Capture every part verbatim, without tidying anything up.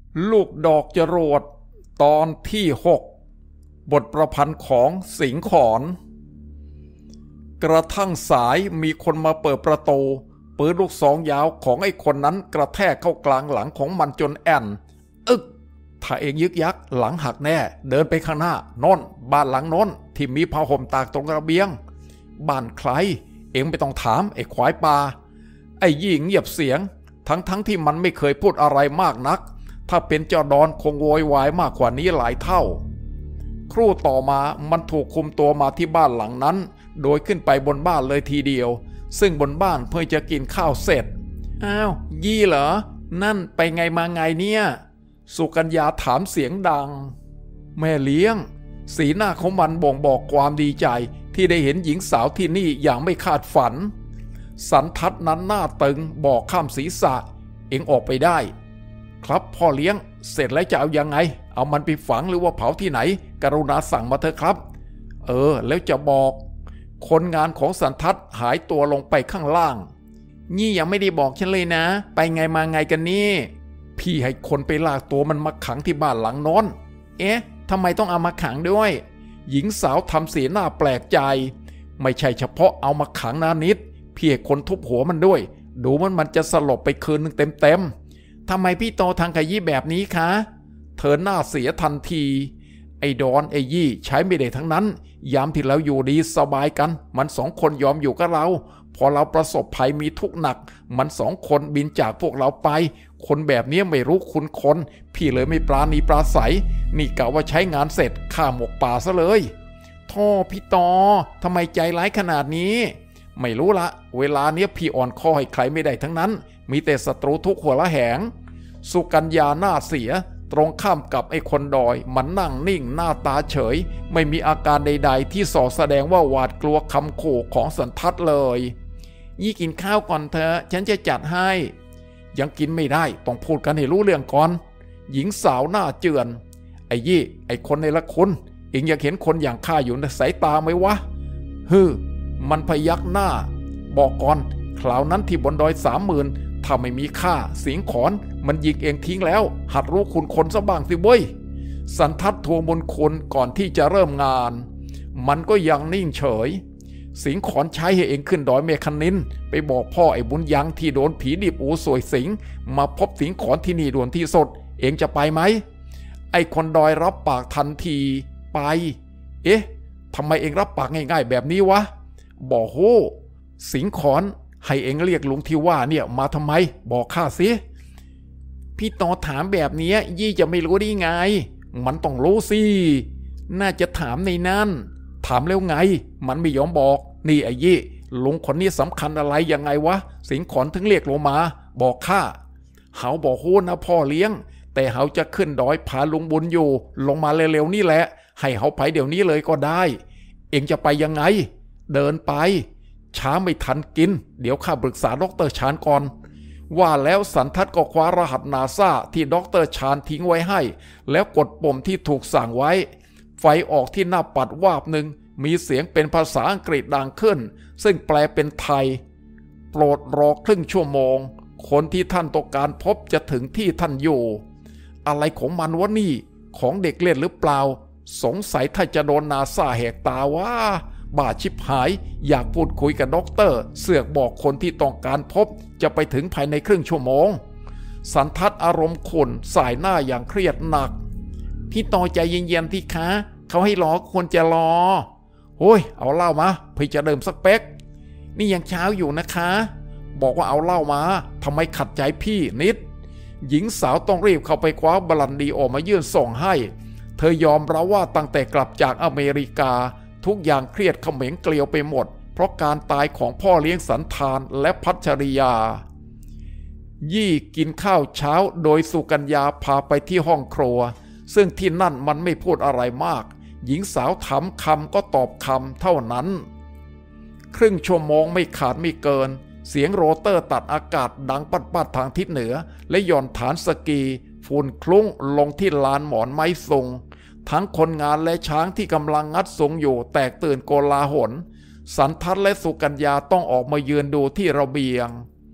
ลูกดอกจรวดตอนที่หกบทประพันธ์ของสิงห์ขอนกระทั่งสายมีคนมาเปิดประตูปืนลูกซองยาวของไอ้คนนั้นกระแทกเข้ากลางหลังของมันจนแอนอึกถ้าเองยึกยักหลังหักแน่เดินไปข้างหน้าโน่นบ้านหลังโน้นที่มีผ้าห่มตากตรงระเบียงบ้านใครเองไม่ต้องถามไอ้ควายป่าไอ้ยี่เงียบเสียงทั้งทั้งที่มันไม่เคยพูดอะไรมากนักถ้าเป็นเจ้าดอนคงโวยวายมากกว่านี้หลายเท่าครู่ต่อมามันถูกคุมตัวมาที่บ้านหลังนั้นโดยขึ้นไปบนบ้านเลยทีเดียวซึ่งบนบ้านเพิ่งจะกินข้าวเสร็จอ้าวยี่เหรอนั่นไปไงมาไงเนี่ยสุกัญญาถามเสียงดังแม่เลี้ยงสีหน้าของมันบ่งบอกความดีใจที่ได้เห็นหญิงสาวที่นี่อย่างไม่คาดฝันสันทัดนั้นหน้าตึงบอกข้ามศีรษะเอ็งออกไปได้ครับพ่อเลี้ยงเสร็จแล้วจะเอายังไงเอามันไปฝังหรือว่าเผาที่ไหนกรุณาสั่งมาเถอะครับเออแล้วจะบอกคนงานของสันทัดหายตัวลงไปข้างล่างนี่ยังไม่ได้บอกฉันเลยนะไปไงมาไงกันนี่พี่ให้คนไปลากตัวมันมาขังที่บ้านหลังโน้นเอ๊ะทำไมต้องเอามาขังด้วยหญิงสาวทำสีหน้าแปลกใจไม่ใช่เฉพาะเอามาขังนานิดพี่ให้คนทุบหัวมันด้วยดูมันมันจะสลบไปคืนนึงเต็มๆทำไมพี่โตทางขยี้แบบนี้คะเธอหน้าเสียทันทีไอ้ดอนไอ้ยี่ใช้ไม่ได้ทั้งนั้นยามที่เราอยู่ดีสบายกันมันสองคนยอมอยู่กับเราพอเราประสบภัยมีทุกข์หนักมันสองคนบินจากพวกเราไปคนแบบนี้ไม่รู้คุณคนพี่เลยไม่ปราณีปราศัยนี่กะว่าใช้งานเสร็จฆ่าหมกป่าซะเลยท่อพี่ตอทำไมใจร้ายขนาดนี้ไม่รู้ละเวลาเนี้ยพี่อ่อนคอให้ใครไม่ได้ทั้งนั้นมีแต่ศัตรูทุกหัวละแหงสุกัญญาหน้าเสียตรงข้ามกับไอ้คนดอยมันนั่งนิ่งหน้าตาเฉยไม่มีอาการใดๆที่ส่อแสดงว่าหวาดกลัวคำขู่ของสันทัดเลยยี่กินข้าวก่อนเถอะฉันจะจัดให้ยังกินไม่ได้ต้องพูดกันให้รู้เรื่องก่อนหญิงสาวหน้าเจือนไอ้ยี่ไอ้คนในละคุณเอ็งอยากเห็นคนอย่างข้าอยู่ในสายตาไหมวะฮึมันพยักหน้าบอกก่อนคราวนั้นที่บนดอยสามหมื่นถ้าไม่มีค่าสิงขอนมันยิงเองทิ้งแล้วหัดรู้คุณคนซะบ้างสิเว้ยสันทัดทวงมนคุณก่อนที่จะเริ่มงานมันก็ยังนิ่งเฉยสิงขอนใช้ให้เองขึ้นดอยเมฆนินไปบอกพ่อไอ้บุญยังที่โดนผีดิบอูสวยสิงมาพบสิงขอนที่นี่ด่วนที่สุดเองจะไปไหมไอ้คนดอยรับปากทันทีไปเอ๊ะทำไมเองรับปากง่ายๆแบบนี้วะบอกโหสิงขอนให้เองเรียกลุงที่ว่าเนี่ยมาทำไมบอกข้าสิพี่ต่อถามแบบนี้ยี่จะไม่รู้ได้ไงมันต้องรู้สิน่าจะถามในนั่นถามแล้วไงมันไม่ยอมบอกนี่ไอ้ยี่ลุงคนนี้สำคัญอะไรยังไงวะสิงขอนถึงเรียกลงมาบอกข้าเขาบอกโหนะพ่อเลี้ยงแต่เขาจะขึ้นดอยพาลุงบุญอยู่ลงมาเร็วๆนี่แหละให้เขาไปเดี๋ยวนี้เลยก็ได้เองจะไปยังไงเดินไปช้าไม่ทันกินเดี๋ยวข้าปรึกษาดร.ชาญก่อนว่าแล้วสันทัดก็คว้ารหัสนาซาที่ดร.ชาญทิ้งไว้ให้แล้วกดปุ่มที่ถูกสั่งไว้ไฟออกที่หน้าปัดวาบหนึ่งมีเสียงเป็นภาษาอังกฤษดังขึ้นซึ่งแปลเป็นไทยโปรดรอครึ่งชั่วโมงคนที่ท่านต้องการพบจะถึงที่ท่านอยู่อะไรของมันวะนี่ของเด็กเล่นหรือเปล่าสงสัยถ้าจะโดนนาซาแหกตาว่าบ้าชิบหายอยากพูดคุยกับด็อกเตอร์เสือกบอกคนที่ต้องการพบจะไปถึงภายในครึ่งชั่วโมงสันทัดอารมณ์ขุ่นสายหน้าอย่างเครียดหนักพี่ต่อใจเย็นๆที่คะเขาให้รอควรจะรอโอ้ยเอาเหล้ามาพี่จะเดิมสักเป๊กนี่ยังเช้าอยู่นะคะบอกว่าเอาเหล้ามาทำไมขัดใจพี่นิดหญิงสาวต้องรีบเข้าไปคว้าบรันดีออกมายื่นส่งให้เธอยอมรับว่าตั้งแต่กลับจากอเมริกาทุกอย่างเครียดเขม็งเกลียวไปหมดเพราะการตายของพ่อเลี้ยงสันธานและพัชริยายี่กินข้าวเช้าโดยสุกัญญาพาไปที่ห้องครัวซึ่งที่นั่นมันไม่พูดอะไรมากหญิงสาวถามคำก็ตอบคำเท่านั้นครึ่งชั่วโมงไม่ขาดไม่เกินเสียงโรเตอร์ตัดอากาศดังปัดๆทางทิศเหนือและหย่อนฐานสกีฝุ่นคลุ้งลงที่ลานหมอนไม้ทรงทั้งคนงานและช้างที่กำลังงัดทรงอยู่แตกตื่นโกลาหลสันทัดและสุกัญญาต้องออกมายืนดูที่ระเบียง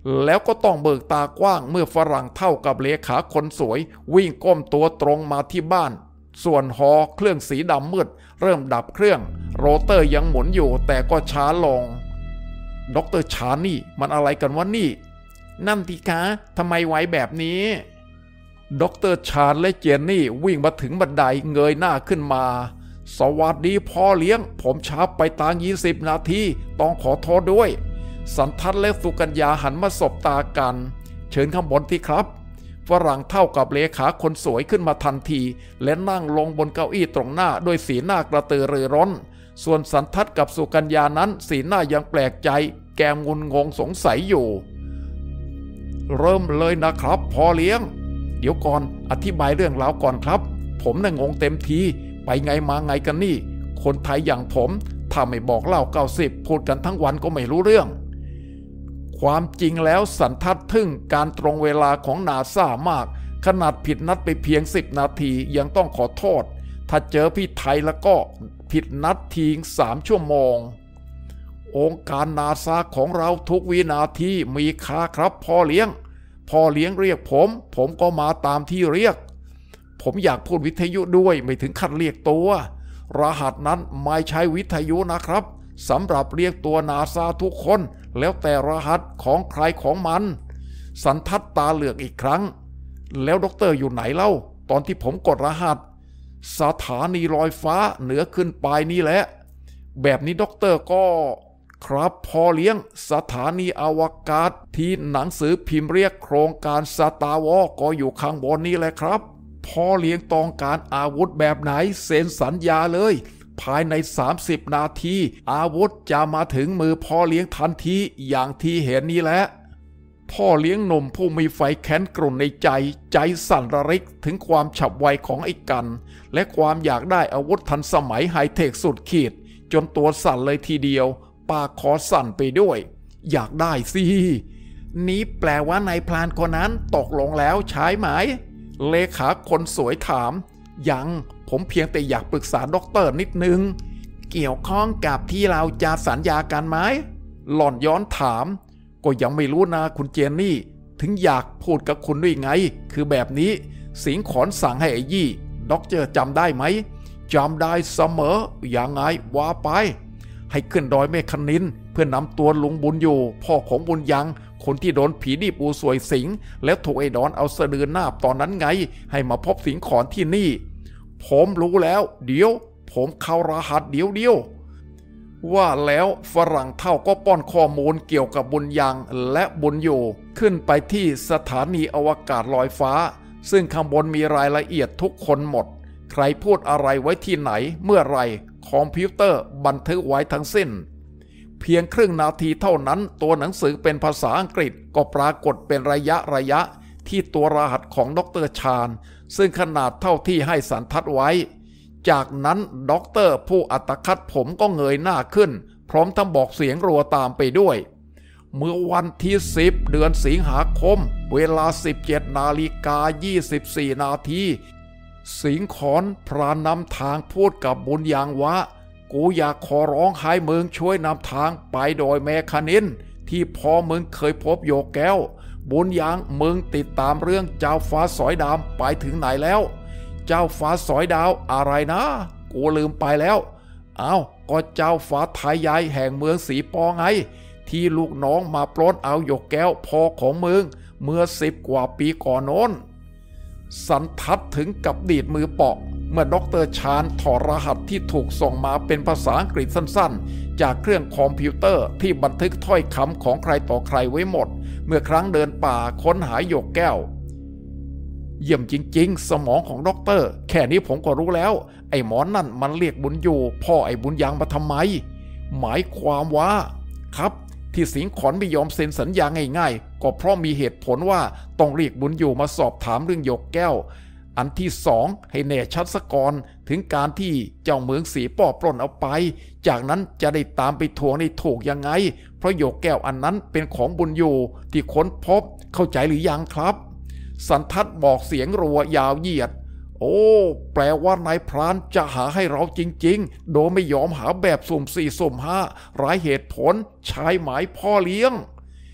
แล้วก็ต้องเบิกตากว้างเมื่อฝรั่งเท่ากับเลขาคนสวยวิ่งก้มตัวตรงมาที่บ้านส่วนฮอเครื่องสีดำมืดเริ่มดับเครื่องโรเตอร์ยังหมุนอยู่แต่ก็ช้าลงด็อกเตอร์ชานี่มันอะไรกันวะนี่นั่นทีคะทำไมไว้แบบนี้ด็อกเตอร์ชาญและเจนนี่วิ่งมาถึงบันไดเงยหน้าขึ้นมาสวัสดีพ่อเลี้ยงผมช้าไปตั้งยี่สิบนาทีต้องขอโทษด้วยสันทัดและสุกัญญาหันมาสบตากันเชิญข้างบนที่ครับฝรั่งเท่ากับเลขาคนสวยขึ้นมาทันทีและนั่งลงบนเก้าอี้ตรงหน้าด้วยสีหน้ากระตือรือร้นส่วนสันทัดกับสุกัญญานั้นสีหน้ายังแปลกใจแกมงุนงงสงสัยอยู่เริ่มเลยนะครับพ่อเลี้ยงเดี๋ยวก่อนอธิบายเรื่องราวก่อนครับผมน่ะงงเต็มทีไปไงมาไงกันนี่คนไทยอย่างผมถ้าไม่บอกเล่าเก้าสิบพูดกันทั้งวันก็ไม่รู้เรื่องความจริงแล้วสันทัดทึ่งการตรงเวลาของนาซ่ามากขนาดผิดนัดไปเพียงสิบนาทียังต้องขอโทษถ้าเจอพี่ไทยแล้วก็ผิดนัดทิ้งสามชั่วโมงองค์การนาซาของเราทุกวินาทีมีค่าครับพ่อเลี้ยงพ่อเลี้ยงเรียกผมผมก็มาตามที่เรียกผมอยากพูดวิทยุด้วยไม่ถึงขั้นเรียกตัวรหัสนั้นไม่ใช่วิทยุนะครับสำหรับเรียกตัวนาซาทุกคนแล้วแต่รหัสของใครของมันสันทัดตาเหลือกอีกครั้งแล้วด็อกเตอร์อยู่ไหนเล่าตอนที่ผมกดรหัสสถานีลอยฟ้าเหนือขึ้นไปนี่แหละแบบนี้ด็อกเตอร์ก็ครับพ่อเลี้ยงสถานีอวกาศที่หนังสือพิมพ์เรียกโครงการสตาร์วอร์ก็อยู่ข้างบนนี้แหละครับพ่อเลี้ยงต้องการอาวุธแบบไหนเซ็นสัญญาเลยภายในสามสิบนาทีอาวุธจะมาถึงมือพ่อเลี้ยงทันทีอย่างที่เห็นนี้แหละพ่อเลี้ยงหนุ่มผู้มีไฟแค้นกรุ่นในใจใจสั่นระริกถึงความฉับไวของไอ้กันและความอยากได้อาวุธทันสมัยไฮเทคสุดขีดจนตัวสั่นเลยทีเดียวปากคอสั่นไปด้วยอยากได้สินี้แปลว่านายพลานคนนั้นตกลงแล้วใช่ไหมเลขาคนสวยถามยังผมเพียงแต่อยากปรึกษาด็อกเตอร์นิดนึงเกี่ยวข้องกับที่เราจะสัญญากันไหมหล่อนย้อนถามก็ยังไม่รู้นะคุณเจนนี่ถึงอยากพูดกับคุณด้วยไงคือแบบนี้สิงขอนสั่งให้ไอ้ยี่ด็อกเตอร์จำได้ไหมจำได้เสมออย่างไงว่าไปให้ขึ้นดอยแม่คณินเพื่อนำตัวลุงบุญอยู่พ่อของบุญยังคนที่โดนผีดิบอูสวยสิงแล้วถูกไอ้ดอนเอาสะดือหน้าตอนนั้นไงให้มาพบสิงขอนที่นี่ผมรู้แล้วเดี๋ยวผมเข้ารหัสเดี๋ยวเดียวว่าแล้วฝรั่งเท่าก็ป้อนข้อมูลเกี่ยวกับบุญยังและบุญอยู่ขึ้นไปที่สถานีอวกาศลอยฟ้าซึ่งข้างบนมีรายละเอียดทุกคนหมดใครพูดอะไรไว้ที่ไหนเมื่อไรคอมพิวเตอร์บันทึกไว้ทั้งสิ้นเพียงครึ่งนาทีเท่านั้นตัวหนังสือเป็นภาษาอังกฤษก็ปรากฏเป็นระยะระยะที่ตัวรหัสของดร.ชาญซึ่งขนาดเท่าที่ให้สันทัดไว้จากนั้นด็อกเตอร์ผู้อัตคัดผมก็เงยหน้าขึ้นพร้อมทั้งบอกเสียงรัวตามไปด้วยเมื่อวันที่สิบเดือนสิงหาคมเวลาสิบเจ็ดนาฬิกายี่สิบสี่นาทีสิงขอนพรานำทางพูดกับบุญยังว่ากูอยากขอร้องให้มึงช่วยนำทางไปโดยแม่คณินที่พ่อมึงเคยพบโยกแก้วบุญยังมึงติดตามเรื่องเจ้าฟ้าสอยดาวไปถึงไหนแล้วเจ้าฟ้าสอยดาวอะไรนะกูลืมไปแล้วอ้าวก็เจ้าฟ้าไทยใหญ่แห่งเมืองสีปอไงที่ลูกน้องมาปล้นเอาโยกแก้วพ่อของมึงเมื่อสิบกว่าปีก่อนโน้นสันทัดถึงกับดีดมือเปาะเมื่อด็อกเตอร์ชาญถอดรหัสที่ถูกส่งมาเป็นภาษาอังกฤษสั้นๆจากเครื่องคอมพิวเตอร์ที่บันทึกถ้อยคำของใครต่อใครไว้หมดเมื่อครั้งเดินป่าค้นหาโยกแก้วเยี่ยมจริงๆสมองของด็อกเตอร์แค่นี้ผมก็รู้แล้วไอ้หมอนั่นมันเรียกบุญอยู่พ่อไอ้บุญยังมาทำไมหมายความว่าครับที่สิงขอนไม่ยอมเซ็นสัญญาง่ายๆก็เพราะมีเหตุผลว่าต้องเรียกบุญอยู่มาสอบถามเรื่องโยกแก้วอันที่สองให้แน่ชัดซะก่อนถึงการที่เจ้าเมืองสีป้อปล้นเอาไปจากนั้นจะได้ตามไปทวงในถูกยังไงเพราะโยกแก้วอันนั้นเป็นของบุญอยู่ที่ค้นพบเข้าใจหรือยังครับสันทัดบอกเสียงรัวยาวเหยียดโอ้แปลว่านายพรานจะหาให้เราจริงๆโดยไม่ยอมหาแบบสุ่มสี่สุ่มห้าหลายเหตุผลใช้หมายพ่อเลี้ยง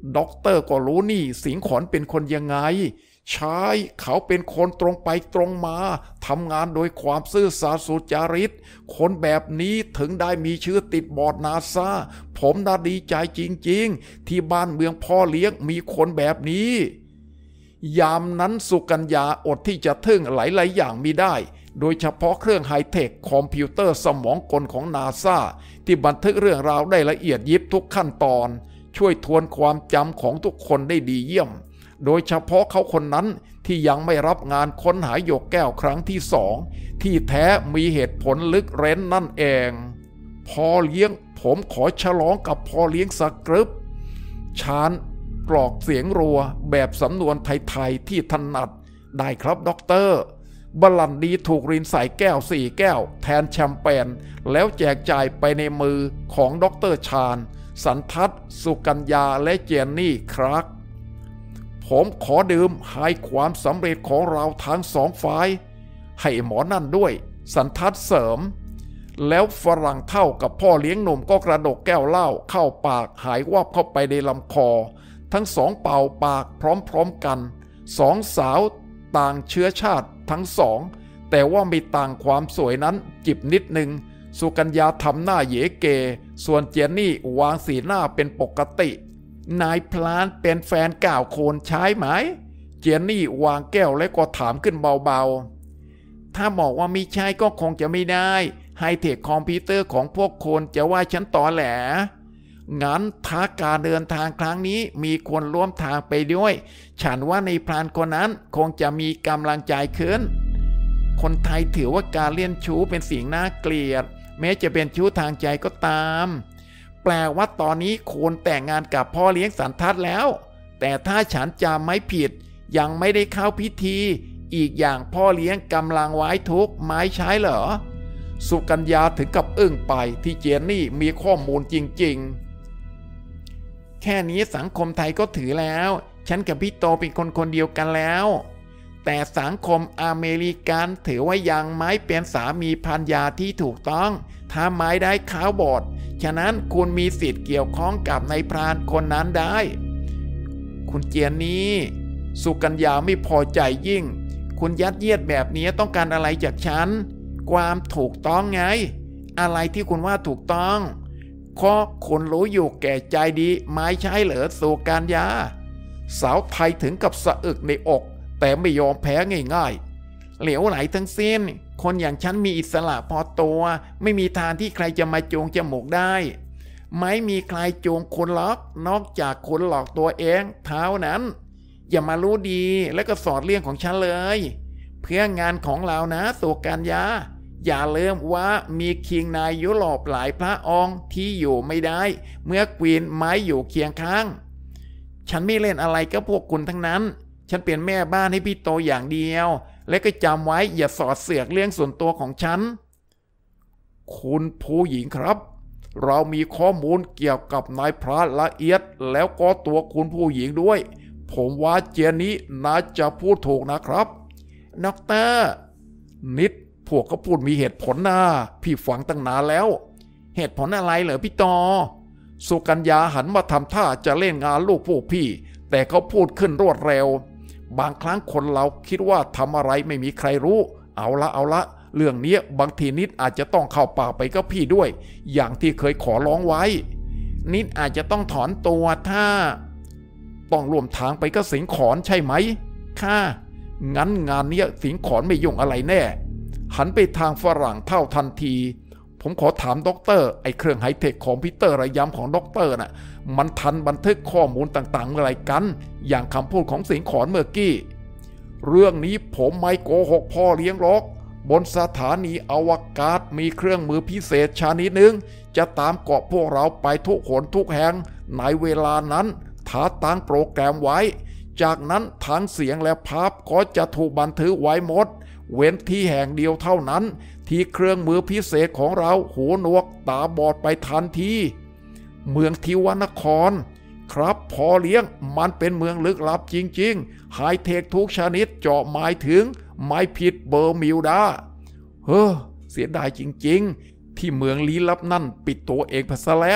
ด็อกเตอร์ก็รู้นี่สิงขอนเป็นคนยังไงใช่เขาเป็นคนตรงไปตรงมาทำงานโดยความซื่อสัตย์สุจริตคนแบบนี้ถึงได้มีชื่อติดบอร์ดนาซาผมน่าดีใจจริงๆที่บ้านเมืองพ่อเลี้ยงมีคนแบบนี้ยามนั้นสุกัญญาอดที่จะทึ่งหลายๆอย่างมิได้โดยเฉพาะเครื่องไฮเทคคอมพิวเตอร์สมองกลของนาซาที่บันทึกเรื่องราวได้ละเอียดยิบทุกขั้นตอนช่วยทวนความจำของทุกคนได้ดีเยี่ยมโดยเฉพาะเขาคนนั้นที่ยังไม่รับงานค้นหาหยกแก้วครั้งที่สองที่แท้มีเหตุผลลึกเร้นนั่นเองพ่อเลี้ยงผมขอฉลองกับพ่อเลี้ยงสักกรึบชาญกรอกเสียงรัวแบบสำนวนไทยๆที่ถนัดได้ครับด็อกเตอร์บลันดีถูกรินใส่แก้วสี่แก้วแทนแชมเปญแล้วแจกจ่ายไปในมือของด็อกเตอร์ชาญสันทัศน์สุกัญญาและเจนนี่ครับผมขอดื่มให้ความสำเร็จของเราทั้งสองฝ่ายให้หมอนั่นด้วยสันทัศน์เสริมแล้วฝรั่งเท่ากับพ่อเลี้ยงหนุ่มก็กระดกแก้วเหล้าเข้าปากหายวับเข้าไปในลำคอทั้งสองเป่าปากพร้อมๆกันสองสาวต่างเชื้อชาติทั้งสองแต่ว่ามีต่างความสวยนั้นจิบนิดหนึ่งสุกัญญาทำหน้าเยเกส่วนเจนนี่วางสีหน้าเป็นปกตินายพลานเป็นแฟนก่าวโคนใช้ไหมเจนนี่วางแก้วและก็ถามขึ้นเบาๆถ้าบอกว่าไม่ใช่ก็คงจะไม่ได้ไฮเทคคอมพิวเตอร์ของพวกคนจะว่าฉันตอแหลงั้นท้าการเดินทางครั้งนี้มีคนร่วมทางไปด้วยฉันว่าในพรานคนนั้นคงจะมีกำลังใจขึ้นคนไทยถือว่าการเลี้ยงชู้เป็นสิ่งน่าเกลียดแม้จะเป็นชู้ทางใจก็ตามแปลว่าตอนนี้คุณแต่งงานกับพ่อเลี้ยงสันทัศน์แล้วแต่ถ้าฉันจำไม่ผิดยังไม่ได้เข้าพิธีอีกอย่างพ่อเลี้ยงกำลังไว้ทุกไม้ใช้เหรอสุกัญญาถึงกับอึ้งไปที่เจนนี่มีข้อมูลจริงๆแค่นี้สังคมไทยก็ถือแล้วฉันกับพี่โตเป็นคนคนเดียวกันแล้วแต่สังคมอเมริกันถือว่ายังไม่เป็นสามีภรรยาที่ถูกต้องถ้าไม่ได้ขาวบอดฉะนั้นคุณมีสิทธิ์เกี่ยวข้องกับนายพรานคนนั้นได้คุณเจียนนี้สุกัญญาไม่พอใจยิ่งคุณยัดเยียดแบบนี้ต้องการอะไรจากฉันความถูกต้องไงอะไรที่คุณว่าถูกต้องข้อคนรู้อยู่แก่ใจดีไม่ใช่เหรอสุกัญญาสาวไทยถึงกับสะอึกในอกแต่ไม่ยอมแพ้ง่ายๆเหลวไหลทั้งสิ้นคนอย่างฉันมีอิสระพอตัวไม่มีทางที่ใครจะมาจูงจมูกได้ไม่มีใครจูงคุณหรอกนอกจากคุณหลอกตัวเองเท่านั้นอย่ามารู้ดีแล้วก็สอดเรื่องของฉันเลยเพื่องานของเรานะสุกัญญาอย่าลืมว่ามีคิงนายยุโรปหลายพระองค์ที่อยู่ไม่ได้เมื่อกวีนไม้อยู่เคียงข้างฉันไม่เล่นอะไรกับพวกคุณทั้งนั้นฉันเป็นแม่บ้านให้พี่โตอย่างเดียวและก็จำไว้อย่าสอดเสือกเรื่องส่วนตัวของฉันคุณผู้หญิงครับเรามีข้อมูลเกี่ยวกับนายพรานละเอียดแล้วก็ตัวคุณผู้หญิงด้วยผมว่าเจนนี้น่าจะพูดถูกนะครับด็อกเตอร์นิดพวกก็พูดมีเหตุผลนะพี่ฟังตั้งนานแล้วเหตุผลอะไรเหรอพี่ตอสุกัญญาหันมาทำท่าจะเล่นงานลูกผู้พี่แต่เขาพูดขึ้นรวดเร็วบางครั้งคนเราคิดว่าทำอะไรไม่มีใครรู้เอาละเอาละเรื่องนี้บางทีนิดอาจจะต้องเข้าป่าไปกับพี่ด้วยอย่างที่เคยขอร้องไว้นิดอาจจะต้องถอนตัวถ้าต้องร่วมทางไปกับสิงขอนใช่ไหมค่ะงั้นงานนี้สิงขอนไม่ยุ่งอะไรแน่หันไปทางฝรั่งเท่าทันทีผมขอถามด็อกเตอร์ไอ้เครื่องไฮเทคคอมพิวเตอร์ระยำของด็อกเตอร์น่ะมันทันบันทึกข้อมูลต่างๆอะไรกันอย่างคำพูดของสิงขอนเมื่อกี้เรื่องนี้ผมไม่โกหกพ่อเลี้ยงหรอกบนสถานีอวกาศมีเครื่องมือพิเศษชนิดหนึ่งจะตามเกาะพวกเราไปทุกหนทุกแห่งในเวลานั้นถ้าตั้งโปรแกรมไว้จากนั้นทั้งเสียงและภาพก็จะถูกบันทึกไว้หมดเว้นที่แห่งเดียวเท่านั้นที่เครื่องมือพิเศษของเราหูหนวกตาบอดไปทันทีเมืองทิวานครครับพอเลี้ยงมันเป็นเมืองลึกลับจริงๆไฮเทคทุกชนิดเจาะหมายถึงไม่ผิดเบอร์มิวดาเฮ้อเสียดายจริงๆที่เมืองลี้ลับนั่นปิดตัวเองไปซะแล้ว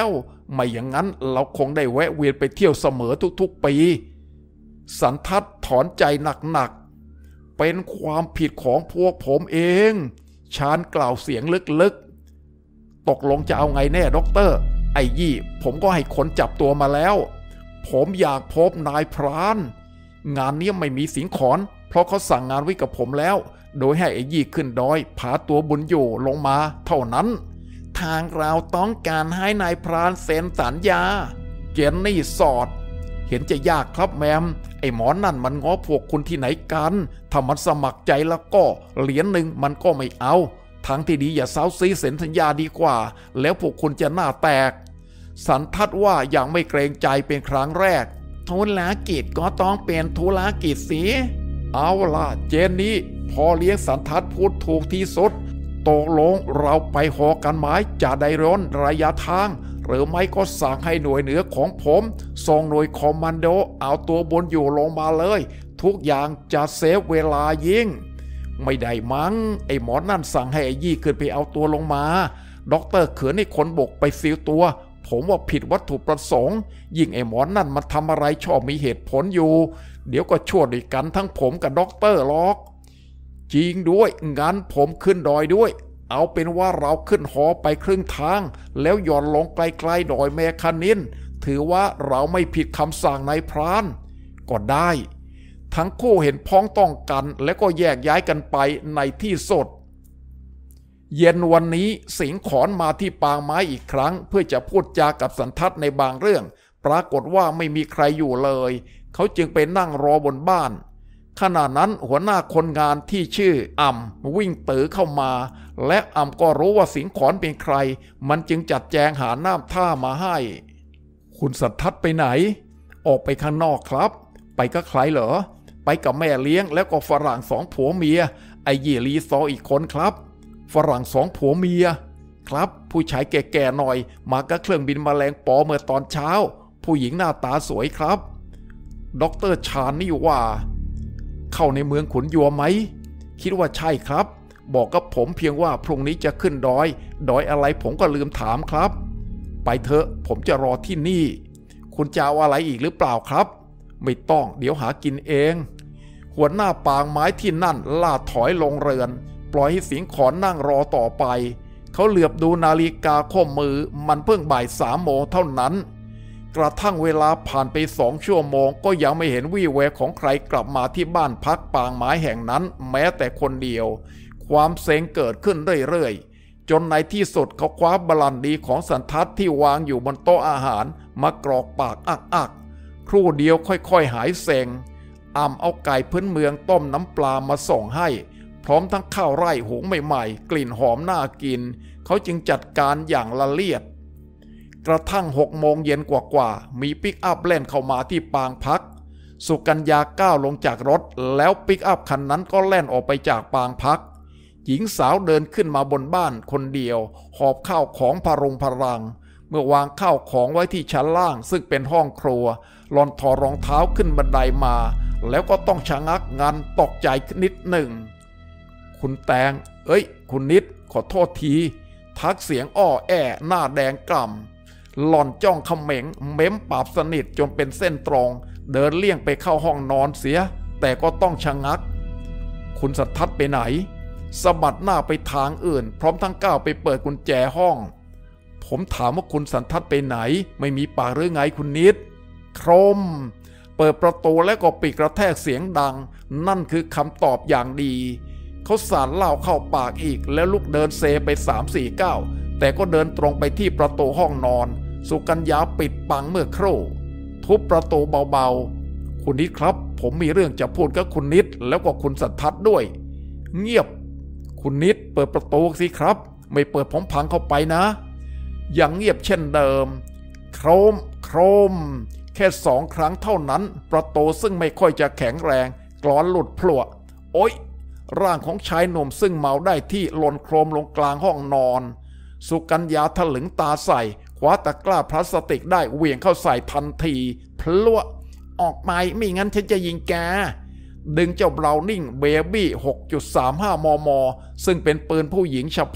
ไม่อย่างนั้นเราคงได้แวะเวียนไปเที่ยวเสมอทุกๆปีสันทัดถอนใจหนักๆเป็นความผิดของพวกผมเองชาญกล่าวเสียงลึกๆตกลงจะเอาไงแน่ด็อกเตอร์ไอ้ยี่ผมก็ให้คนจับตัวมาแล้วผมอยากพบนายพรานงานนี้ไม่มีสิงขอนเพราะเขาสั่งงานไว้กับผมแล้วโดยให้ไอ้ยี่ขึ้นดอยพาตัวบุญอยู่ลงมาเท่านั้นทางเราต้องการให้นายพรานเซ็นสัญญาเจนนี่สอดเห็นจะยากครับแมมไอ้หมอนั่นมันง้อพวกคุณที่ไหนกันถ้ามันสมัครใจแล้วก็เหรียญหนึ่งมันก็ไม่เอาทางที่ดีอย่าเซ้าซีเซ็นสัญญาดีกว่าแล้วพวกคุณจะหน้าแตกสันทัดว่าอย่างไม่เกรงใจเป็นครั้งแรกธุรกิจก็ต้องเป็นธุรกิจสิเอาล่ะเจนนี่พอเลี้ยงสันทัดพูดถูกที่สุดตกลงเราไปหอกันไม้จะได้ร้อนระยะทางหรือไม่ก็สั่งให้หน่วยเหนือของผมส่งหน่วยคอมมานโดเอาตัวบนอยู่ลงมาเลยทุกอย่างจะเซฟเวลายิ่งไม่ได้มั้งไอ้หมอนั่นสั่งให้ไอ้ยี่ขึ้นไปเอาตัวลงมาด็อกเตอร์เขือนให้คนบกไปซิลตัวผมว่าผิดวัตถุประสงค์ยิ่งไอ้หมอนั่นมันทำอะไรชอบมีเหตุผลอยู่เดี๋ยวก็ชั่วด้วยกันทั้งผมกับด็อกเตอร์หรอกจริงด้วยงั้นผมขึ้นดอยด้วยเอาเป็นว่าเราขึ้นหอไปครึ่งทางแล้วหย่อนลงไกลๆดอยแมคานินถือว่าเราไม่ผิดคำสั่งนายพรานก็ได้ทั้งคู่เห็นพ้องต้องกันแล้วก็แยกย้ายกันไปในที่สุดเย็นวันนี้สิงขอนมาที่ปางไม้อีกครั้งเพื่อจะพูดจากับสันทัดในบางเรื่องปรากฏว่าไม่มีใครอยู่เลยเขาจึงไปนั่งรอบนบ้านขณะนั้นหัวหน้าคนงานที่ชื่ออ่ำวิ่งตือเข้ามาและอ่ำก็รู้ว่าสิงขอนเป็นใครมันจึงจัดแจงหาน้ำท่ามาให้คุณสันทัดไปไหนออกไปข้างนอกครับไปกับใครเหรอไปกับแม่เลี้ยงแล้วก็ฝรั่งสองผัวเมียไอ้ยี่ลีซออีกคนครับฝรั่งสองผัวเมียครับผู้ชายแก่ๆหน่อยมากับเครื่องบินแมลงปอเมื่อตอนเช้าผู้หญิงหน้าตาสวยครับด็อกเตอร์ชาญนี่ว่าเข้าในเมืองขุนยัวไหมคิดว่าใช่ครับบอกกับผมเพียงว่าพรุ่งนี้จะขึ้นดอยดอยอะไรผมก็ลืมถามครับไปเถอะผมจะรอที่นี่คุณจะเอาอะไรอีกหรือเปล่าครับไม่ต้องเดี๋ยวหากินเองหัวหน้าปางไม้ที่นั่นล่าถอยลงเรือนปล่อยให้สิงขอนนั่งรอต่อไปเขาเหลือบดูนาฬิกาข้อมือมันเพิ่งบ่ายสามโมงเท่านั้นกระทั่งเวลาผ่านไปสองชั่วโมงก็ยังไม่เห็นวี่แววของใครกลับมาที่บ้านพักปางไม้แห่งนั้นแม้แต่คนเดียวความเซ็งเกิดขึ้นเรื่อยๆจนในที่สุดเขาคว้าบลันดีของสันทัดที่วางอยู่บนโต๊ะอาหารมากรอกปากอักๆครู่เดียวค่อยๆหายเซ็งอ่ำเอาไก่พื้นเมืองต้มน้ำปลามาส่งให้พร้อมทั้งข้าวไร่หุงใหม่ๆกลิ่นหอมน่ากินเขาจึงจัดการอย่างละเอียดกระทั่งหกโมงเย็นกว่าๆมีปิกอัพแล่นเข้ามาที่ปางพักสุกัญญาก้าวลงจากรถแล้วปิกอัพคันนั้นก็แล่นออกไปจากปางพักหญิงสาวเดินขึ้นมาบนบ้านคนเดียวหอบข้าวของพรุงพรังเมื่อวางข้าวของไว้ที่ชั้นล่างซึ่งเป็นห้องครัวหล่อนถอดรองเท้าขึ้นบันไดมาแล้วก็ต้องชะงักงันตกใจนิดหนึ่งคุณแตงเอ้ยคุณนิดขอโทษทีทักเสียงอ้อแอหน้าแดงกล่ำหล่อนจ้องเขม็งเม้มปากสนิทจนเป็นเส้นตรงเดินเลี่ยงไปเข้าห้องนอนเสียแต่ก็ต้องชะงักคุณสัทธัตไปไหนสะบัดหน้าไปทางอื่นพร้อมทั้งก้าวไปเปิดกุญแจห้องผมถามว่าคุณสันทัดไปไหนไม่มีปากหรือไงคุณนิดโครมเปิดประตูแล้วก็ปิดกระแทกเสียงดังนั่นคือคำตอบอย่างดีเขาสานเหล้าเข้าปากอีกแล้วลุกเดินเซไปสามสี่ก้าวแต่ก็เดินตรงไปที่ประตูห้องนอนสุกัญญาปิดปังเมื่อครู่ทุบประตูเบาๆคุณนิดครับผมมีเรื่องจะพูดกับคุณนิดแล้วก็คุณสันทัดด้วยเงียบคุณนิดเปิดประตูสิครับไม่เปิดผมพังเข้าไปนะยังเงียบเช่นเดิมโครมโครมแค่สองครั้งเท่านั้นประตูซึ่งไม่ค่อยจะแข็งแรงกลอนหลุดพลวดโอ๊ยร่างของชายหนุ่มซึ่งเมาได้ที่หล่นโครมลงกลางห้องนอนสุกัญญาถลึงตาใส่คว้าตะกร้าพลาสติกได้เหวี่ยงเข้าใส่ทันทีพลวดออกไปไม่งั้นฉันจะยิงแกดึงเจ้าเบลานิ่งเบบี้ หกจุดสามห้า มมซึ่งเป็นปืนผู้หญิงเฉพาะ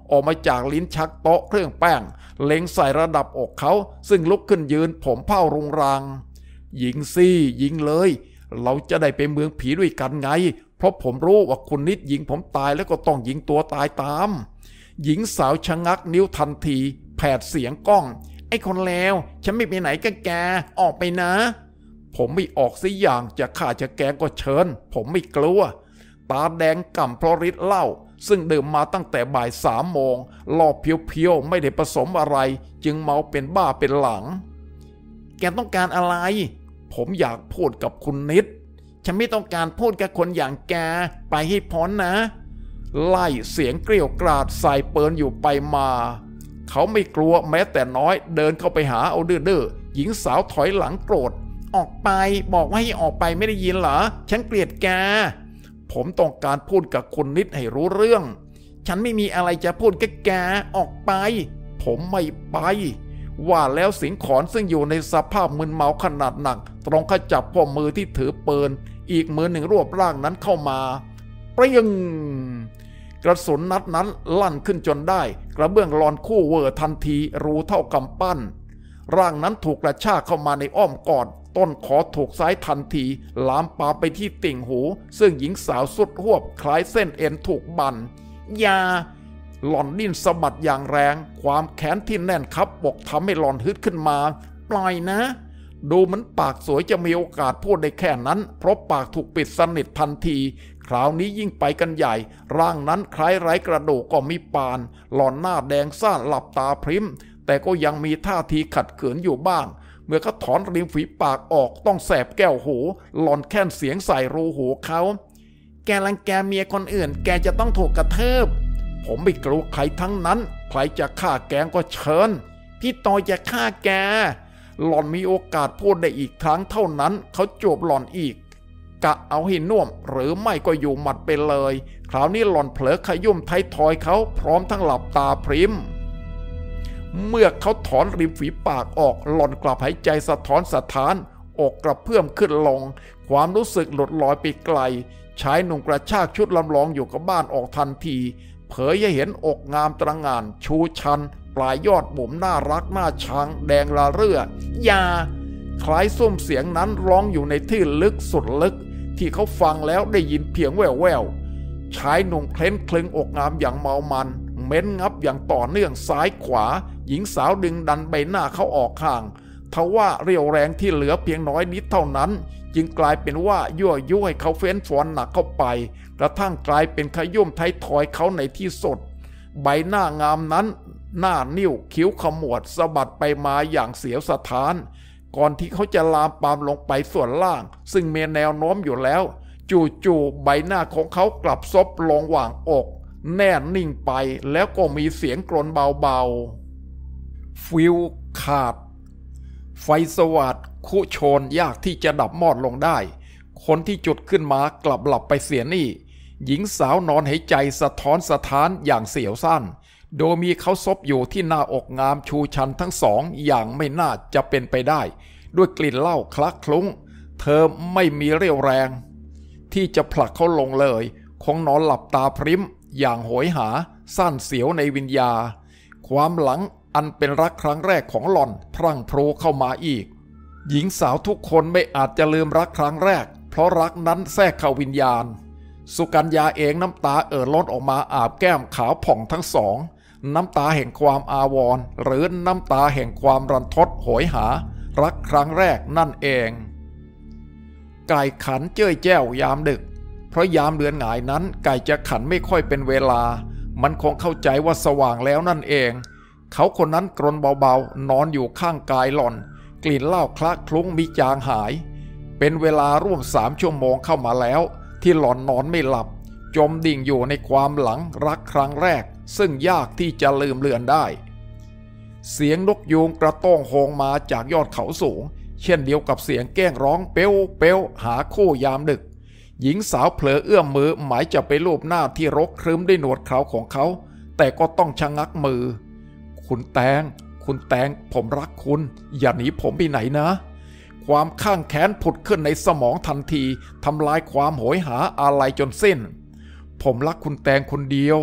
ออกมาจากลิ้นชักโต๊ะเครื่องแป้งเล็งใส่ระดับอกเขาซึ่งลุกขึ้นยืนผมเผ้ารุงรังยิงสิยิงเลยเราจะได้ไปเมืองผีด้วยกันไงเพราะผมรู้ว่าคุณนิดยิงผมตายแล้วก็ต้องยิงตัวตายตามหญิงสาวชะงักนิ้วทันทีแผดเสียงก้องไอ้คนเลวฉันไม่ไปไหนกับแกออกไปนะผมไม่ออกสิอย่างจะฆ่าจะแกงก็เชิญผมไม่กลัวตาแดงก่ำเพราะฤทธิ์เหล้าซึ่งดื่มมาตั้งแต่บ่ายสามโมงหลอบเพียวๆไม่ได้ผสมอะไรจึงเมาเป็นบ้าเป็นหลังแกต้องการอะไรผมอยากพูดกับคุณนิดฉันไม่ต้องการพูดกับคนอย่างแกไปให้พ้นนะไล่เสียงเกรี่ยวกราดใส่เปิลอยู่ไปมาเขาไม่กลัวแม้แต่น้อยเดินเข้าไปหาเอาดื้อๆหญิงสาวถอยหลังโกรธออกไปบอกว่าให้ออกไปไม่ได้ยินเหรอฉันเกลียดแกผมต้องการพูดกับคุณนิดให้รู้เรื่องฉันไม่มีอะไรจะพูดกับแกออกไปผมไม่ไปว่าแล้วสิงขอนซึ่งอยู่ในสภาพมึนเมาขนาดหนักตรงขจับข้อมือที่ถือปืนอีกมือหนึ่งรวบร่างนั้นเข้ามาเปรี้ยงกระสุนนัดนั้นลั่นขึ้นจนได้กระเบื้องลอนคู่เวอร์ทันทีรูเท่ากำปั้นร่างนั้นถูกกระชากเข้ามาในอ้อมกอดต้นคอถูกซ้ายทันทีลามปาไปที่ติ่งหูซึ่งหญิงสาวสุดหวบคล้ายเส้นเอ็นถูกบั่นยาหล่อนดิ้นสะบัดอย่างแรงความแขนที่แน่นคับอกทำให้หล่อนฮึดขึ้นมาปล่อยนะดูเหมือนปากสวยจะมีโอกาสพูดได้แค่นั้นเพราะปากถูกปิดสนิททันทีคราวนี้ยิ่งไปกันใหญ่ร่างนั้นคล้ายไร้กระดูกก็มีปานหล่อนหน้าแดงซ่านหลับตาพริ้มแต่ก็ยังมีท่าทีขัดเขินอยู่บ้างเมื่อเขาถอนริมฝีปากออกต้องแสบแก้วหูหล่อนแค่นเสียงใส่รูหูเขาแกรังแกเมียคนอื่นแกจะต้องถูกกระเทิบผมไม่กลัวใครทั้งนั้นใครจะฆ่าแกงก็เชิญพี่ตอยจะฆ่าแกหล่อนมีโอกาสพูดได้อีกครั้งเท่านั้นเขาจูบหล่อนอีกกะเอาให้น่วมหรือไม่ก็อยู่หมัดไปเลยคราวนี้หล่อนเผลอขยุ่มไททอยเขาพร้อมทั้งหลับตาพริ้มเมื่อเขาถอนริมฝีปากออกหล่อนกลับหายใจสะท้อนสะท้านอกกระเพื่อมขึ้นลงความรู้สึกหลุดลอยไปไกลชายหนุ่มกระชากชุดลำลองอยู่กับบ้านออกทันทีเผยให้เห็นอกงามตระหง่านชูชันปลายยอดบุ๋มน่ารักน่าชังแดงละเรื่อยาคล้ายซุ้มเสียงนั้นร้องอยู่ในที่ลึกสุดลึกที่เขาฟังแล้วได้ยินเพียงแว่วแววชายหนุ่มเคล้นคลึงอกงามอย่างเมามันเม้นงับอย่างต่อเนื่องซ้ายขวาหญิงสาวดึงดันใบหน้าเขาออกข้างทว่าเรี่ยวแรงที่เหลือเพียงน้อยนิดเท่านั้นจึงกลายเป็นว่ายั่วยุให้เขาเฟ้นฟอนหนักเข้าไปกระทั่งกลายเป็นขยุ่มไททอยเขาในที่สุดใบหน้างามนั้นหน้านิ้วคิ้วขมวดสะบัดไปมาอย่างเสียวสะท้านก่อนที่เขาจะลามปามลงไปส่วนล่างซึ่งมีแนวโน้มอยู่แล้วจู่ๆใบหน้าของเขากลับซบลงหว่างอกแน่นิ่งไปแล้วก็มีเสียงกรนเบาๆฟิวขาดไฟสว่างคุโชนยากที่จะดับมอดลงได้คนที่จุดขึ้นมากลับหลับไปเสียนี่หญิงสาวนอนหายใจสะท้อนสะท้านอย่างเสียวสั้นโดยมีเขาซบอยู่ที่หน้าอกงามชูชันทั้งสองอย่างไม่น่าจะเป็นไปได้ด้วยกลิ่นเหล้าคลักคลุ้งเธอไม่มีเรี่ยวแรงที่จะผลักเขาลงเลยคงนอนหลับตาพริ้มอย่างโหยหาสั้นเสียวในวิญญาความหลังอันเป็นรักครั้งแรกของหล่อนพรั่งพรูเข้ามาอีกหญิงสาวทุกคนไม่อาจจะลืมรักครั้งแรกเพราะรักนั้นแทรกเข้าวิญญาณสุกัญญาเองน้ำตาเอ่อล้นออกมาอาบแก้มขาวผ่องทั้งสองน้ำตาแห่งความอาวรณ์หรือน้ำตาแห่งความรันทดโหยหารักครั้งแรกนั่นเองไก่ขันเจ้ยแจ้วยามดึกเพราะยามเดือนหงายนั้นไก่จะขันไม่ค่อยเป็นเวลามันคงเข้าใจว่าสว่างแล้วนั่นเองเขาคนนั้นกรนเบาๆนอนอยู่ข้างกายหล่อนกลิ่นเหล้าคละคลุ้งมิจางหายเป็นเวลาร่วมสามชั่วโมงเข้ามาแล้วที่หล่อนนอนไม่หลับจมดิ่งอยู่ในความหลังรักครั้งแรกซึ่งยากที่จะลืมเลือนได้เสียงนกยูงกระต้องโฮงมาจากยอดเขาสูงเช่นเดียวกับเสียงแก้งร้องเป๊วเป๊วหาคู่ยามดึกหญิงสาวเผลอเอื้อมมือหมายจะไปลูบหน้าที่รกครึ้มด้วยหนวดเขาของเขาแต่ก็ต้องชะงักมือคุณแตงคุณแตงผมรักคุณอย่าหนีผมไปไหนนะความข้างแค้นผุดขึ้นในสมองทันทีทำลายความโหยหาอะไรจนสิ้นผมรักคุณแตงคนเดียวโถ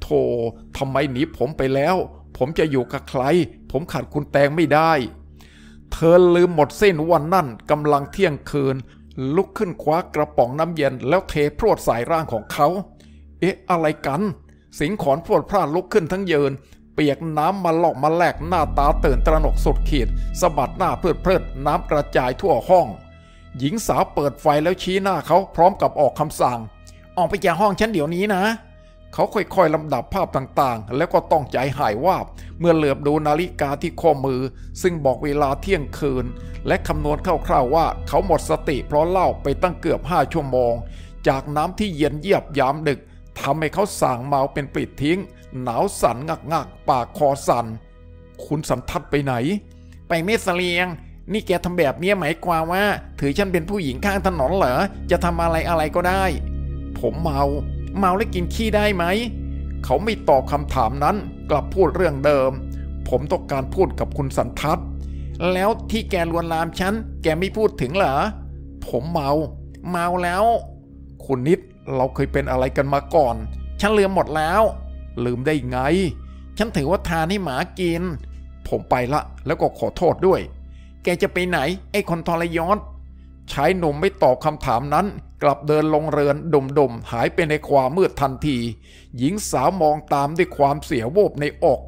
ทำไมหนีผมไปแล้วผมจะอยู่กับใครผมขาดคุณแตงไม่ได้เธอลืมหมดสิ้นวันนั่นกำลังเที่ยงคืนลุกขึ้นคว้ากระป๋องน้ำเย็นแล้วเทพรวดใส่ร่างของเขาเอ๊ะอะไรกันสิงขอนพรวดพลาดลุกขึ้นทั้งยืนเปียกน้ำมาหลอกมาแลกหน้าตาตื่นตระหนกสุดขีดสะบัดหน้าเพลิดเพลิดน้ำกระจายทั่วห้องหญิงสาวเปิดไฟแล้วชี้หน้าเขาพร้อมกับออกคำสั่งออกไปจากห้องฉันเดี๋ยวนี้นะเขาค่อยๆลำดับภาพต่างๆแล้วก็ต้องใจหายวาบเมื่อเหลือบดูนาฬิกาที่ข้อมือซึ่งบอกเวลาเที่ยงคืนและคำนวณคร่าวๆว่าเขาหมดสติเพราะเหล้าไปตั้งเกือบห้าชั่วโมงจากน้ำที่เย็นเยียบยามดึกทำให้เขาส่างเมาเป็นปลิดทิ้งหนาวสั่นงักๆปากคอสั่นคุณสันทัดไปไหนไปเมสเลียงนี่แกทำแบบนี้หมายความว่าถือฉันเป็นผู้หญิงข้างถนนเหรอจะทำอะไรอะไรก็ได้ผมเมาเมาแล้วกินขี้ได้ไหมเขาไม่ตอบคำถามนั้นกลับพูดเรื่องเดิมผมต้องการพูดกับคุณสันทัดแล้วที่แกลวนลามฉันแกไม่พูดถึงเหรอผมเมาเมาแล้วคุณนิดเราเคยเป็นอะไรกันมาก่อนฉันลืมหมดแล้วลืมได้ไงฉันถือว่าทานให้หมากินผมไปละแล้วก็ขอโทษด้วยแกจะไปไหนไอ้คนทรยศชายหนุ่มไม่ตอบคำถามนั้นกลับเดินลงเรือนดมๆหายไปในความมืดทันทีหญิงสาวมองตามด้วยความเสียวูบในอก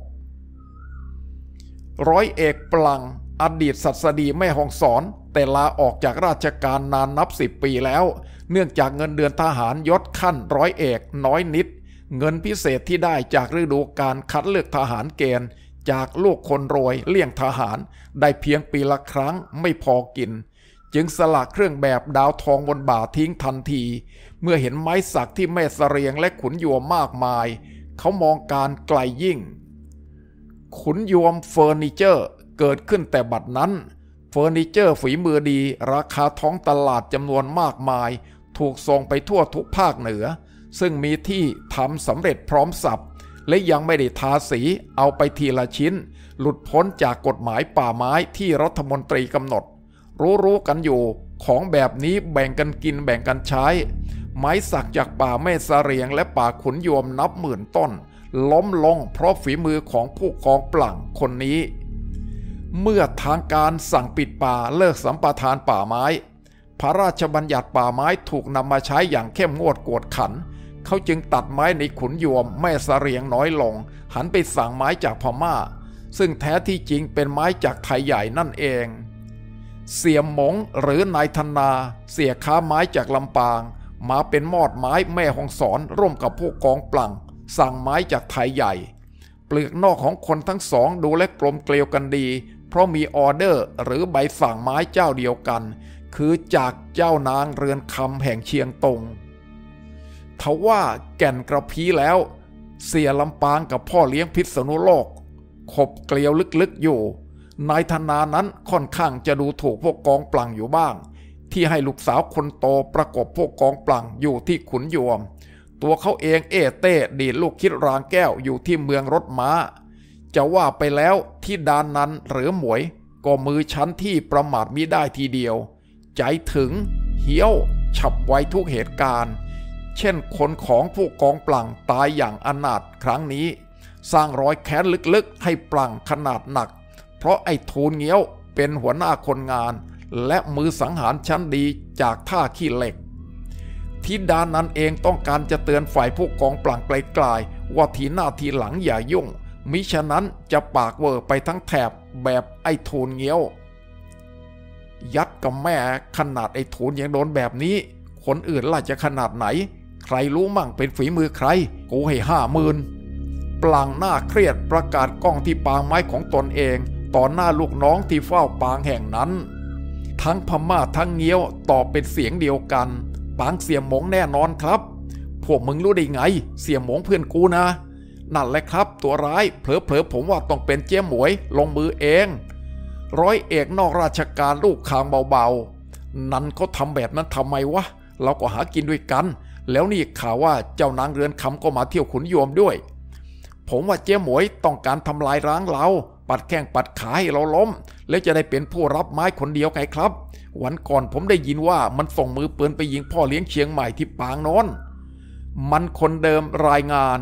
ร้อยเอกปลังอดีตศัสดีแม่ฮ่องสอนแต่ลาออกจากราชการนานนับสิบปีแล้วเนื่องจากเงินเดือนทหารยศขั้นร้อยเอกน้อยนิดเงินพิเศษที่ได้จากฤดูกาลคัดเลือกทหารเกณฑ์จากลูกคนรวยเลี่ยงทหารได้เพียงปีละครั้งไม่พอกินจึงสละเครื่องแบบดาวทองบนบ่าทิ้งทันทีเมื่อเห็นไม้สักที่แม่เสรียงและขุนยวมมากมายเขามองการไกลยิ่งขุนยวมเฟอร์นิเจอร์เกิดขึ้นแต่บัดนั้นเฟอร์นิเจอร์ฝีมือดีราคาท้องตลาดจำนวนมากมายถูกส่งไปทั่วทุกภาคเหนือซึ่งมีที่ทำสำเร็จพร้อมสับและยังไม่ได้ทาสีเอาไปทีละชิ้นหลุดพ้นจากกฎหมายป่าไม้ที่รัฐมนตรีกำหนดรู้ๆกันอยู่ของแบบนี้แบ่งกันกินแบ่งกันใช้ไม้สักจากป่าแม่เสรียงและป่าขุนยวมนับหมื่นต้นล้มลงเพราะฝีมือของผู้กองปลั่งคนนี้เมื่อทางการสั่งปิดป่าเลิกสัมปทานป่าไม้พระราชบัญญัติป่าไม้ถูกนำมาใช้อย่างเข้มงวดกวดขันเขาจึงตัดไม้ในขุนยวมแม่เสรียงน้อยลงหันไปสั่งไม้จากพม่าซึ่งแท้ที่จริงเป็นไม้จากไทยใหญ่นั่นเองเสี่ยมหมงหรือนายธนาเสี่ยค้าไม้จากลำปางมาเป็นมอดไม้แม่ฮ่องสอนร่วมกับผู้กองปลั่งสั่งไม้จากไทยใหญ่เปลือกนอกของคนทั้งสองดูและกลมเกลียวกันดีเพราะมีออเดอร์หรือใบสั่งไม้เจ้าเดียวกันคือจากเจ้านางเรือนคำแห่งเชียงตงทว่าแก่นกระพี้แล้วเสี่ยลำปางกับพ่อเลี้ยงพิษณุโลกขบเกลียวลึกๆอยู่นายธนานั้นค่อนข้างจะดูถูกพวกกองปลั่งอยู่บ้างที่ให้ลูกสาวคนโตประกบพวกกองปลั่งอยู่ที่ขุนยวมตัวเขาเองเอเต้ดีดลูกคิดรางแก้วอยู่ที่เมืองรถม้าจะว่าไปแล้วที่ดานนั้นหรือหมวยก็มือชั้นที่ประมาทมิได้ทีเดียวใจถึงเหี้ยวฉับไวทุกเหตุการณ์เช่นคนของผู้กองปลั่งตายอย่างอนาถครั้งนี้สร้างรอยแค้นลึกๆให้ปลั่งขนาดหนักเพราะไอ้ทูลเงี้ยวเป็นหัวหน้าคนงานและมือสังหารชั้นดีจากท่าขี้เหล็กทิดานั้นเองต้องการจะเตือนฝ่ายผู้กองปลั่งไกลๆว่าทีหน้าทีหลังอย่ายุ่งมิฉะนั้นจะปากเวอร์ไปทั้งแถบแบบไอ้ทูลเงี้ยวยัดกับแม่ขนาดไอ้ทูลยังโดนแบบนี้คนอื่นล่ะจะขนาดไหนใครรู้มั่งเป็นฝีมือใครกูให้ห้าหมื่นปลั่งหน้าเครียดประกาศกล้องที่ปางไม้ของตนเองต่อหน้าลูกน้องที่เฝ้าปางแห่งนั้นทั้งพม่าทั้งเงี้ยวตอบเป็นเสียงเดียวกันปางเสี่ยหมงแน่นอนครับพวกมึงรู้ได้ไงเสี่ยหมงเพื่อนกูนะนั่นแหละครับตัวร้ายเผลอๆผมว่าต้องเป็นเจ๊หมวยลงมือเองร้อยเอกนอกราชการลูกคางเบาๆนั่นเขาทำแบบนั้นทำไมวะเราก็หากินด้วยกันแล้วนี่ข่าวว่าเจ้านางเรือนคำก็มาเที่ยวขุนยวมด้วยผมว่าเจ๊หมวยต้องการทำลายร้างเราปัดแข้งปัดขาให้เราล้มแล้วจะได้เป็นผู้รับไม้คนเดียวไงครับวันก่อนผมได้ยินว่ามันส่งมือปืนไปยิงพ่อเลี้ยงเชียงใหม่ที่ปางโน้นมันคนเดิมรายงาน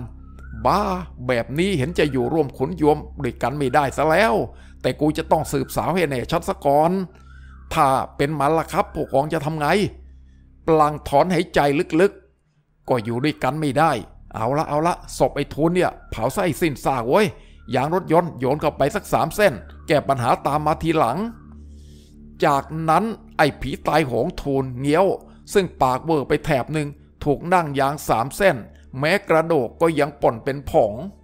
บ้าแบบนี้เห็นจะอยู่ร่วมขุนยวมด้วยกันไม่ได้ซะแล้วแต่กูจะต้องสืบสาวให้แน่ชัดซะก่อนถ้าเป็นมันล่ะครับผู้กองจะทำไงปลังถอนหายใจลึกๆก็อยู่ด้วยกันไม่ได้เอาละเอาละศพไอ้ทูลเนี่ยเผาไส้สิ้นซากเว้ยยางรถยนต์โยนเข้าไปสักสามเส้นแก้ปัญหาตามมาทีหลังจากนั้นไอ้ผีตายโหงทูลเงี้ยวซึ่งปากเวอร์ไปแถบหนึ่งถูกนั่งยางสามเส้นแม้กระโดกก็ยังป่นเป็นผง